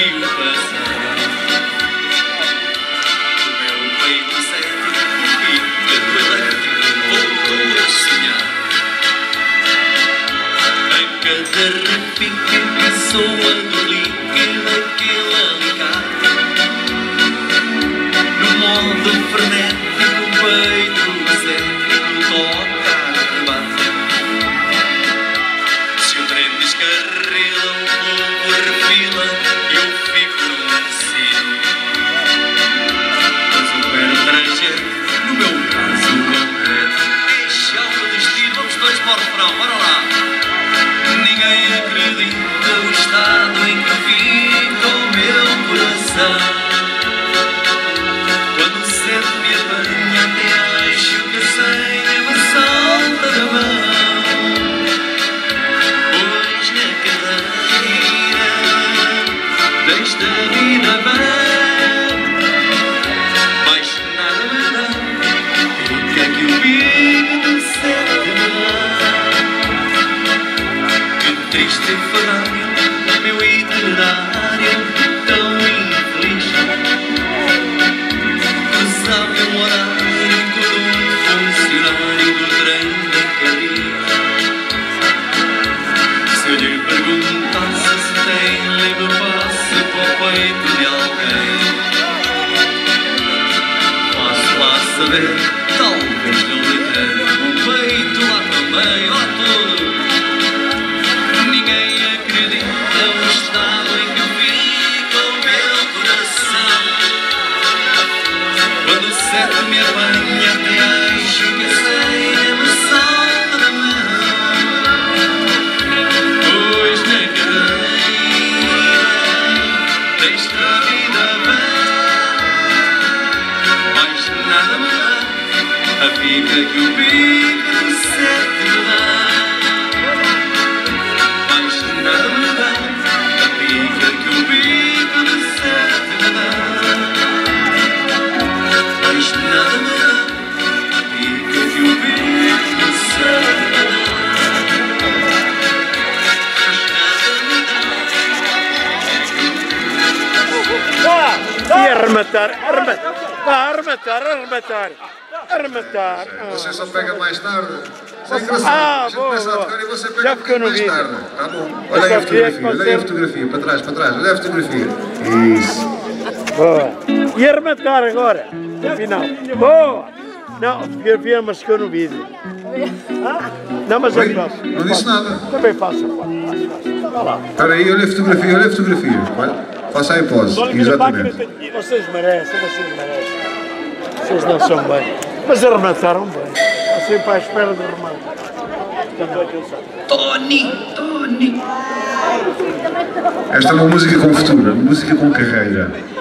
viu passar. O meu peito cético e todo elétrico voltou a sonhar. A cada repique que soa do líquido daquele alicate, no modo frenético o peito cético toca a rebate. Se o trem descarrila, o povo refila e eu fico num sino. Mas o mero trajeto, no meu caso concreto, é chave do destino. Vamos dois para o refrão, bora lá. Ninguém acredita o estado em que fica o meu coração. Quando o sede me apanha, até acho que sem me salta da mão. Pois na cadeira desta vida bem, mais nada me dá, fica que o bico do sede me dá. Que triste fadário, meu itinerário tão infeliz. Cruzar meu horário com um funcionário do trem da Cadiz. Se eu lhe perguntasse se tem livre passe para o peito de alguém, posso lá saber, talvez não lhe dê o peito lá também, lá tudo. Ninguém acredita o estado em que fica o meu coração. Quando o sete me apanha, até acho que sei me salta da mão. Pois na cadeira desta vida bem, mais nada me dá a fica que o bico do sete me dá. Mais nada me dá a pica que o bico do sete me dá. Mais nada me dá a pica que o bico do sete me dá. Mais nada me dá. E arrematar, arrematar, arrematar, arrematar, arrematar. Você só pega mais tarde. Isso é engraçado. Boa, começa a boa. tocar e você Já pega ficou no mais vídeo. tarde. Tá bom. Olha aí a fotografia, olha aí a fotografia. Para trás, olha a fotografia. Isso. Boa. E arrematar agora, no final. Boa. Não, a fotografia mas ficou no vídeo. Não, mas Oi? eu faço. Não disse nada. Também faço. Vá lá. Espera aí, olha a fotografia, olha a fotografia. Olha, faça aí pose. Exatamente. Vocês merecem, vocês merecem. Vocês não são bem. Mas arremataram bem. Estou sempre à espera do remate. Tony, Tony. Esta é uma música com futuro, música com carreira.